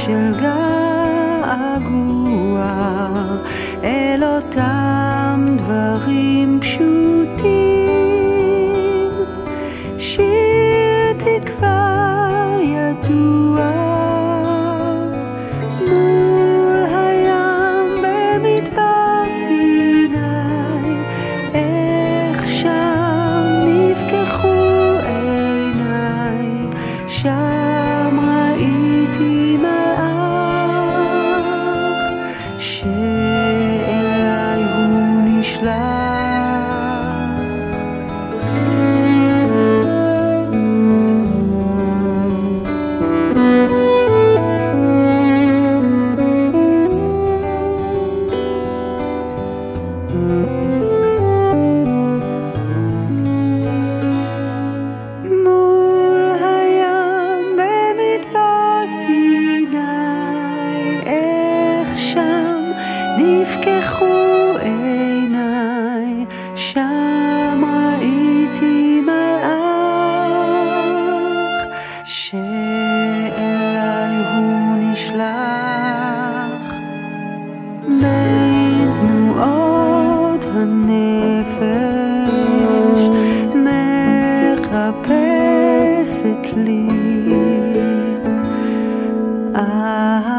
של געגוע אל אותם דברים פשוטים, שיר תקווה ידוע מול הים במדבר סיני, איך שם נפקחו עיניי, שם ראיתי מלאך שאליי הוא נשלח. מול הים במדבר סיני, איך שם נפקחו עיניי, שם ראיתי מלאך שאליי הוא נשלח. בין תנועות הנפש מחפשת לי